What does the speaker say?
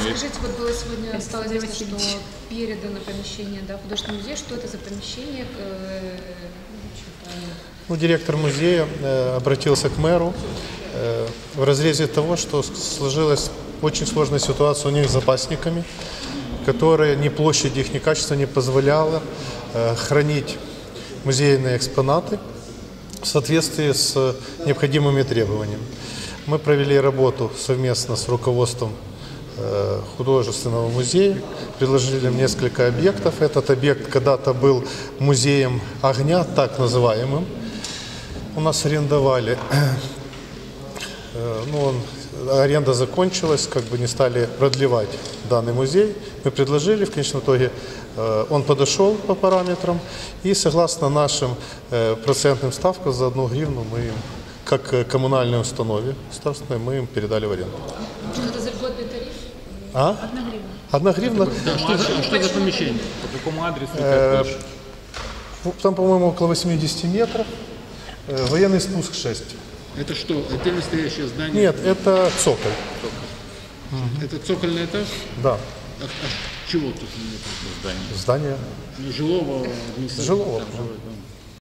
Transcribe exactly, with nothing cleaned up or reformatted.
Скажите, вот было сегодня, стало известно, что передано помещение, да, художественный музей. Что это за помещение? Ну, директор музея э, обратился к мэру э, в разрезе того, что сложилась очень сложная ситуация у них с запасниками, которые ни площадь их, ни качество не позволяло э, хранить музейные экспонаты в соответствии с необходимыми требованиями. Мы провели работу совместно с руководством э, художественного музея, предложили им несколько объектов. Этот объект когда-то был музеем огня, так называемым. У нас арендовали, э, ну, он, аренда закончилась, как бы не стали продлевать данный музей. Мы предложили, в конечном итоге э, он подошел по параметрам, и согласно нашим э, процентным ставкам за одну гривну мы им, как коммунальной установе государственной, мы им передали в аренду. Это за льготный тариф? А? Одна гривна. Одна гривна. Да, что, за, что за помещение? По какому адресу? Э, там, по-моему, около восьмидесяти метров. Э, военный спуск шесть. Это что? Это настоящее здание? Нет, это цоколь. Цоколь. Угу. Это цокольный этаж? Да. А, а чего тут нет здания? Здание. Жилого? Жилого. Там, жилого, да.